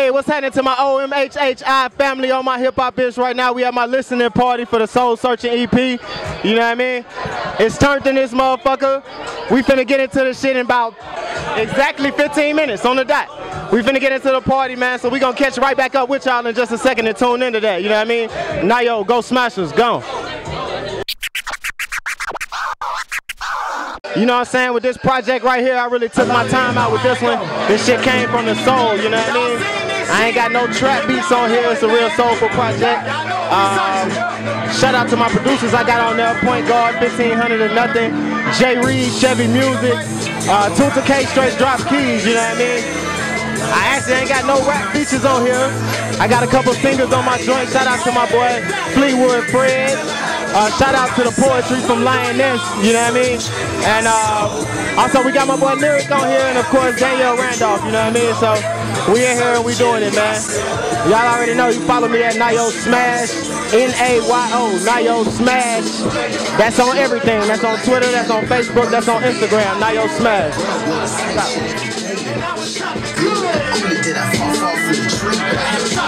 Hey, what's happening to my OMHHI family on my hip hop bitch right now? We have my listening party for the Soul Searching EP. You know what I mean? It's turned in this motherfucker. We finna get into this shit in about exactly 15 minutes on the dot. We finna get into the party, man, so we gonna catch right back up with y'all in just a second and tune into that, you know what I mean? Nayo, go Smashers, go. You know what I'm saying? With this project right here, I really took my time out with this one. This shit came from the soul, you know what I mean? I ain't got no trap beats on here. It's a real soulful project. Shout out to my producers I got on there. Point Guard, 1500 or nothing. Jay Reed, Chevy Music. Tunta K, straight drop keys, you know what I mean? I actually ain't got no rap features on here. I got a couple singers on my joint. Shout out to my boy Fleetwood Fred. Shout out to the poetry from Lioness, you know what I mean? And also we got my boy Lyric on here and of course Daniel Randolph, you know what I mean? So we in here and we doing it, man. Y'all already know, you follow me at Nayo Smash, N-A-Y-O, Nayo Smash. That's on everything. That's on Twitter, that's on Facebook, that's on Instagram, Nayo Smash. Only did I fall from the tree.